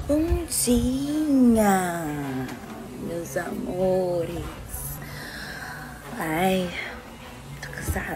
Bom dia, meus amores. Ai, tô cansada.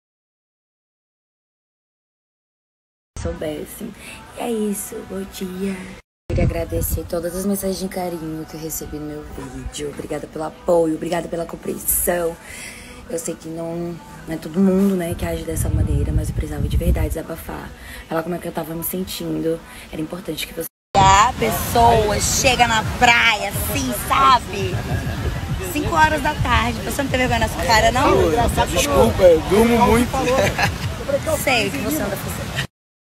Se soubessem. E é isso, bom dia. Queria agradecer todas as mensagens de carinho que eu recebi no meu vídeo. Obrigada pelo apoio, obrigada pela compreensão. Eu sei que não é todo mundo, né, que age dessa maneira, mas eu precisava de verdade desabafar. Falar como é que eu tava me sentindo. Era importante que você... A pessoa chega na praia, assim, sabe? 5 horas da tarde. Você não tem vergonha na sua cara, não? Desculpa, eu durmo muito. Sei o que você anda fazendo.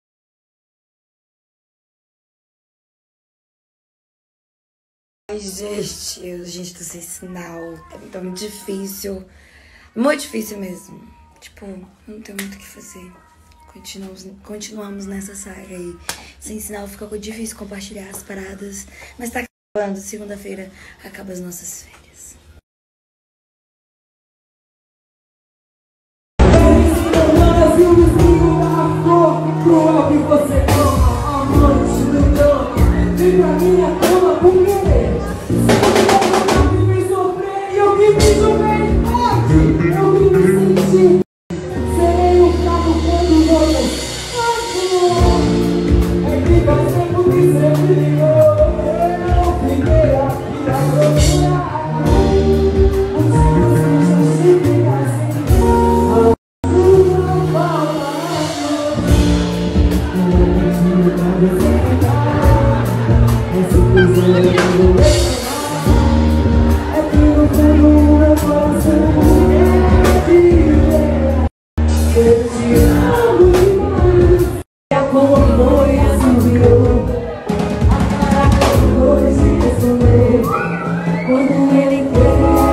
Ai, gente, tô sem sinal. Tá muito difícil. Muito difícil mesmo. Tipo, não tem muito o que fazer. Continuamos nessa saga aí. Sem sinal fica difícil compartilhar as paradas. Mas tá acabando. Segunda-feira acaba as nossas férias. Quando ele quer